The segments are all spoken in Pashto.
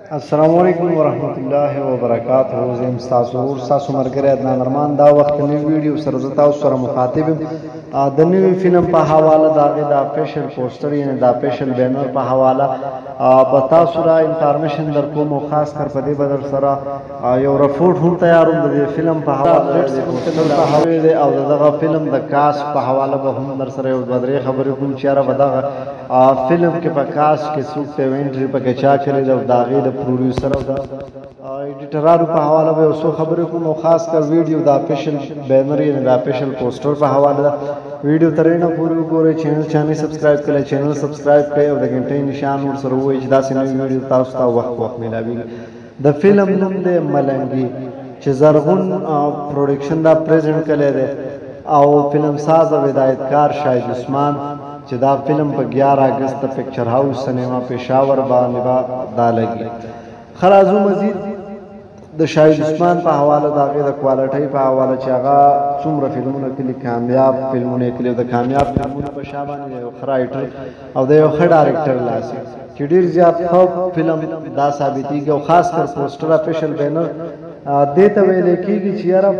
السلام علیکم ورحمۃ اللہ وبرکاتہ. زم تاسو تاسو مرګره عدنان ارمان دا وخت نی ویډیو سره زتا سره مخاطب د نوې فلم په حواله دا فیشل پوسټر یعنی دا فیشل بینر په حواله په تاسو را انفارمیشن در کوم او خاص کر په دې بدر سره یو رپورټ هم تیاروم د فلم په حواله او دغه فلم د کاس په حواله به هم در سره یو بدرې خبرې کوم چې را بدغه فلم کې په کاس کې څوک پیوینټری په چا کړی دا داغه پروډوسر او د ایډیټرانو په حواله به اوسو خبرې کوم او خاص کر ویډیو د افیشل بینر یا د افیشل پوسټر په حواله ویډیو ترېنه پوری وګورئ. چینل سبسکرایب کړئ، چینل سبسکرایب کړئ او د غنټې نشان ور سره وایي چې دا سینې ویډیو تاسو ته وخت ملاوي. د فلم نوم دی ملنګي چې زرغون پروډکشن دا پریزنټ کړی دی او فلم ساز او هدایتکار شاهد عثمان چې دا فلم په 11 اگست پکچر هاوس سینما پېښور باندې دا لګي. خلاصو مزید د شاهد عثمان په حواله دا غي د کوالټي په حواله چې هغه څومره فلمونه کلی کامیاب فلمونه کلی د کامیاب فلمونه په شابه یو خرایټر او د یو خ ډایرکټر لاسي چې ډیر زیات خو فلم دا ثابتېږي او خاص کر پوسټر افیشل بینر دته ویل کېږي چې یاره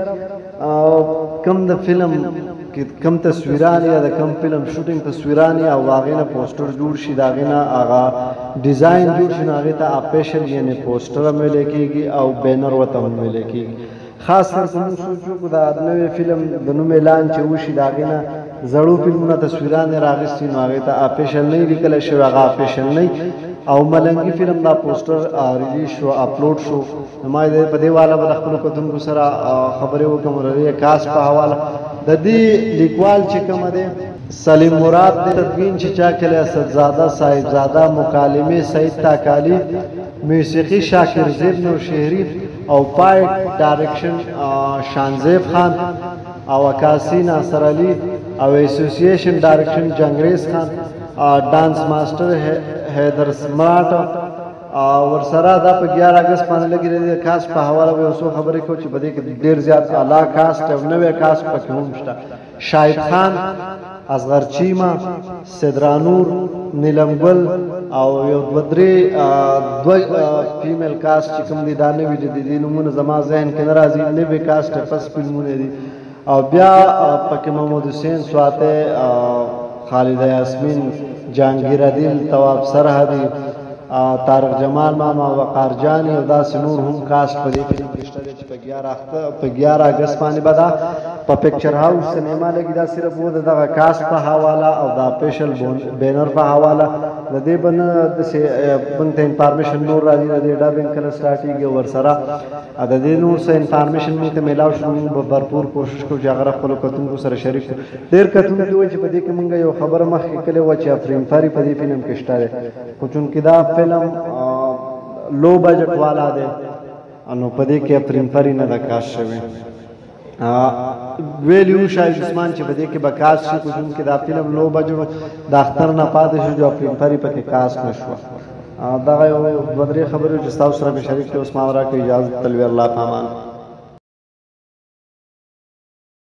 کم د فلم کم تصویران یا د کم فلم شوټینګ تصویران او واغینه پوسټر جوړ شي داغینه هغه ډیزاین جوړ شي هغه ته افیشل یعنی پوسټر ملي کېږي او بینر وته هم ملي کېږي. خاص کر کوم سوچو دا نوې فلم د نوم اعلان چې وشي داغینه زړو فلمونه تصویران راغستې نو هغه ته افیشل نه لیکل شوی هغه افیشل نه او ملنګي فلم دا پوسټر ریلیز شو اپلوډ شو. ما دې په دې والا به خپل کوتونکو سره خبرې وکم ورې کاس په حواله د دې لیکوال چې کوم دی سلیم مراد د تدوین چې چا کله اسدزاده صاحبزاده مکالمه سید تاکالی موسیقي شاکر زید نور شهری او پای ډایرکشن شانزیب خان او عکاسی ناصر علی او اسوسییشن ډایرکشن جنگریز خان ډانس ماستر حیدر سمارټ ورسره دا په 11 اگست باندې لګیږي. کاس په حواله به اوسو خبرې کو چې بده کې ډیر زیات اعلی کاست او نوې کاست پکې هم شته. شاهد خان، اصغر چیما، سدرانور، نیلمګل او یو دو فیمیل کاست چې کوم دي دا نوې جديدي نمونه زما ذهن کې ناراضي نوې کاست پس فلمونه دي او بیا پکې محمود حسین سواته، خالده یاسمین، جهانگیر عادل، تواب سرحدی، طارق جمال ماما، وقار جانی او داسې نور هم کاست په دې فلم کې شته چې په 11 اگست باندې بدا په پکچر هاوس سینما لګي. دا صرف و دغه کاست په حواله او دا فیشل بینر په حواله د دې بنته انفارمیشن نور راځي د ډابینګ کله سٹارټیږي ور سره د دې نور څه انفارمیشن موږ ته ملاو شو. موږ भरपूर کوشش کوو چې هغه خپل کتونکو سره شریک کړو. ډیر کتونکو چې په دې کې موږ یو خبره مخکې کړې و چې افرین فاری په دې فلم کې شته خو چونکې دا فلم لو بجټ والا دی انو په دې کې افرین فاری نه د کاش شوی ویلیو شاهد عثمان چې په دې کې بکاس شي کوم کې دا فلم لو بجټ د اختر نه پاتې شو جو افرین فاری پکې کاس نشو. دا یو بدري خبرو چې تاسو سره به شریک اوس ما ورا کې اجازه تلوي الله پامان.